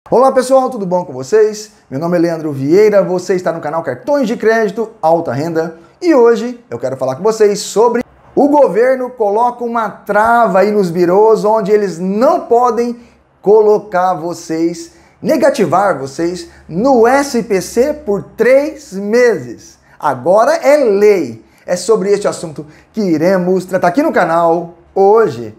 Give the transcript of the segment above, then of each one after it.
Olá pessoal, tudo bom com vocês? Meu nome é Leandro Vieira, você está no canal Cartões de Crédito Alta Renda e hoje eu quero falar com vocês sobre o governo coloca uma trava aí nos birôs onde eles não podem colocar vocês, negativar vocês no SPC por 3 meses. Agora é lei. É sobre este assunto que iremos tratar aqui no canal hoje.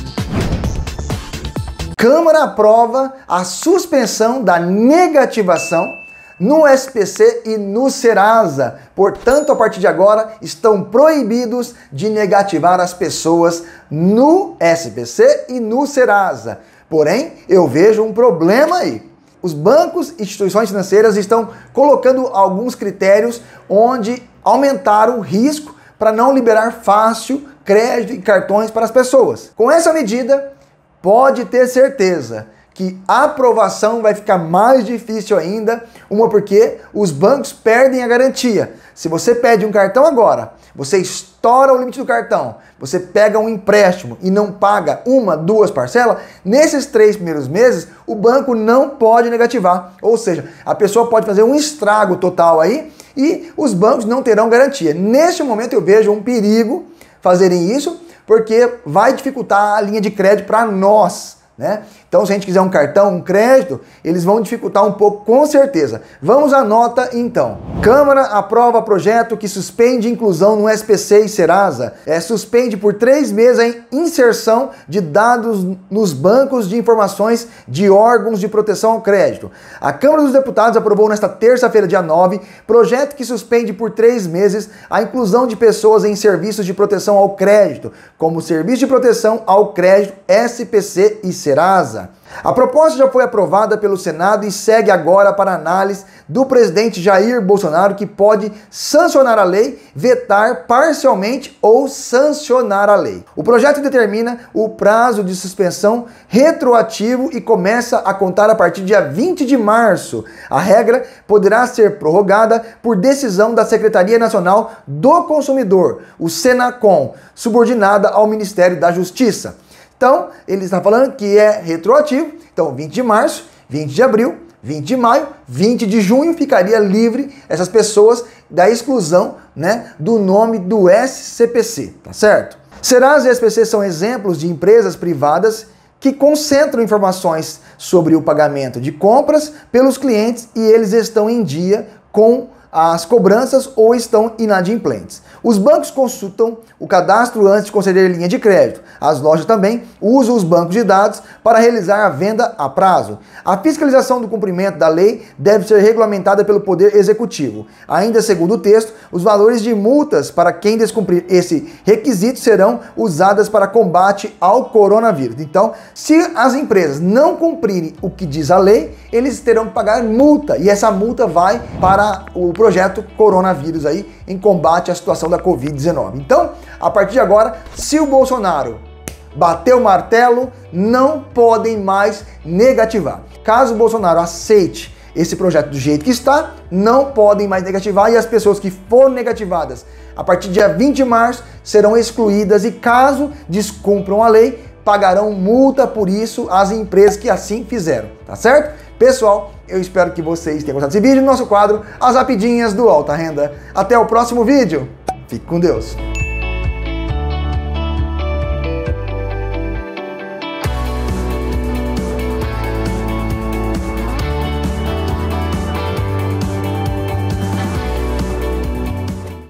Câmara aprova a suspensão da negativação no SPC e no Serasa. Portanto, a partir de agora, estão proibidos de negativar as pessoas no SPC e no Serasa. Porém, eu vejo um problema aí. Os bancos e instituições financeiras estão colocando alguns critérios onde aumentaram o risco para não liberar fácil crédito e cartões para as pessoas. Com essa medida, pode ter certeza que a aprovação vai ficar mais difícil ainda, porque os bancos perdem a garantia. Se você pede um cartão agora, você estoura o limite do cartão, você pega um empréstimo e não paga 1, 2 parcelas, nesses 3 primeiros meses, o banco não pode negativar. Ou seja, a pessoa pode fazer um estrago total aí e os bancos não terão garantia. Neste momento eu vejo um perigo fazerem isso, porque vai dificultar a linha de crédito para nós, né? Então, se a gente quiser um cartão, um crédito, eles vão dificultar um pouco, com certeza. Vamos à nota, então. Câmara aprova projeto que suspende inclusão no SPC e Serasa. Suspende por 3 meses a inserção de dados nos bancos de informações de órgãos de proteção ao crédito. A Câmara dos Deputados aprovou nesta terça-feira, dia 9, projeto que suspende por 3 meses a inclusão de pessoas em serviços de proteção ao crédito, como Serviço de Proteção ao Crédito, SPC e Serasa. A proposta já foi aprovada pelo Senado e segue agora para análise do presidente Jair Bolsonaro, que pode sancionar a lei, vetar parcialmente ou sancionar a lei. O projeto determina o prazo de suspensão retroativo e começa a contar a partir do dia 20 de março. A regra poderá ser prorrogada por decisão da Secretaria Nacional do Consumidor, o Senacom, subordinada ao Ministério da Justiça. Então, ele está falando que é retroativo, então 20 de março, 20 de abril, 20 de maio, 20 de junho ficaria livre essas pessoas da exclusão, né, do nome do SCPC, tá certo? Serasa e SPC são exemplos de empresas privadas que concentram informações sobre o pagamento de compras pelos clientes e eles estão em dia com as cobranças ou estão inadimplentes. Os bancos consultam o cadastro antes de conceder linha de crédito. As lojas também usam os bancos de dados para realizar a venda a prazo. A fiscalização do cumprimento da lei deve ser regulamentada pelo Poder Executivo. Ainda segundo o texto, os valores de multas para quem descumprir esse requisito serão usadas para combate ao coronavírus. Então, se as empresas não cumprirem o que diz a lei, eles terão que pagar multa e essa multa vai para o projeto coronavírus aí em combate à situação da Covid-19. Então, a partir de agora, se o Bolsonaro bater o martelo, não podem mais negativar. Caso o Bolsonaro aceite esse projeto do jeito que está, não podem mais negativar e as pessoas que foram negativadas a partir do dia 20 de março serão excluídas e caso descumpram a lei, pagarão multa por isso as empresas que assim fizeram, tá certo? Pessoal, eu espero que vocês tenham gostado desse vídeo no nosso quadro As Rapidinhas do Alta Renda. Até o próximo vídeo. Fique com Deus.